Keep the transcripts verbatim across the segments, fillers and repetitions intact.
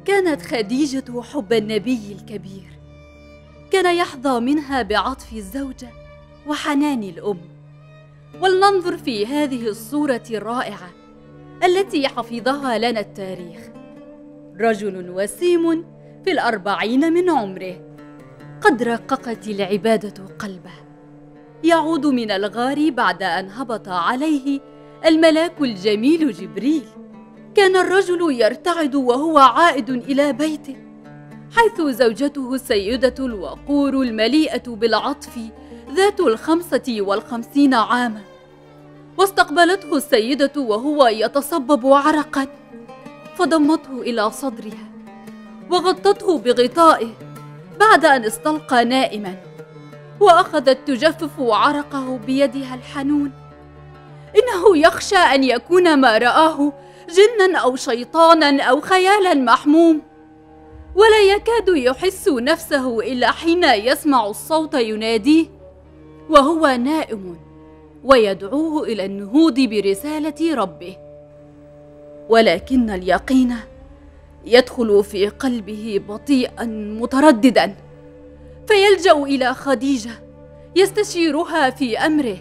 كانت خديجة حب النبي الكبير، كان يحظى منها بعطف الزوجة وحنان الأم. ولننظر في هذه الصورة الرائعة التي حفظها لنا التاريخ. رجل وسيم في الأربعين من عمره، قد رققت العبادة قلبه، يعود من الغار بعد أن هبط عليه الملاك الجميل جبريل. كان الرجل يرتعد وهو عائد إلى بيته، حيث زوجته السيدة الوقور المليئة بالعطف ذات الخمسة والخمسين عاما، واستقبلته السيدة وهو يتصبب عرقا، فضمته إلى صدرها وغطته بغطائه بعد أن استلقى نائما، وأخذت تجفف عرقه بيدها الحنون. إنه يخشى أن يكون ما رآه جنا أو شيطانا أو خيالا محموم، ولا يكاد يحس نفسه إلا حين يسمع الصوت يناديه وهو نائم ويدعوه إلى النهوض برسالة ربه. ولكن اليقين يدخل في قلبه بطيئا مترددا، فيلجأ إلى خديجة يستشيرها في أمره،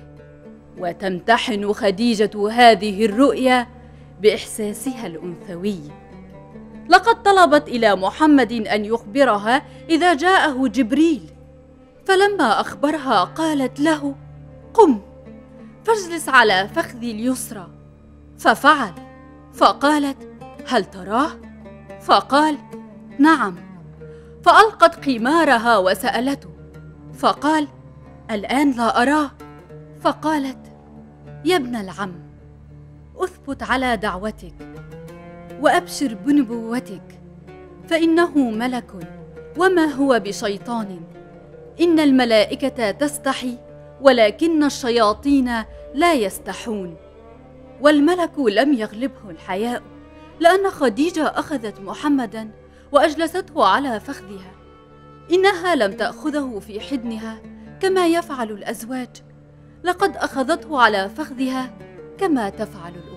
وتمتحن خديجة هذه الرؤيا بإحساسها الأنثوي. لقد طلبت إلى محمد أن يخبرها إذا جاءه جبريل، فلما أخبرها قالت له: قم فاجلس على فخذي اليسرى. ففعل، فقالت: هل تراه؟ فقال: نعم. فألقت قمارها وسألته، فقال: الآن لا أراه. فقالت: يا ابن العم، أثبت على دعوتك وأبشر بنبوتك، فإنه ملك وما هو بشيطان. إن الملائكة تستحي ولكن الشياطين لا يستحون. والملك لم يغلبه الحياء، لأن خديجة أخذت محمدا وأجلسته على فخذها. إنها لم تأخذه في حضنها كما يفعل الأزواج، لقد أخذته على فخذها كما تفعل الأم.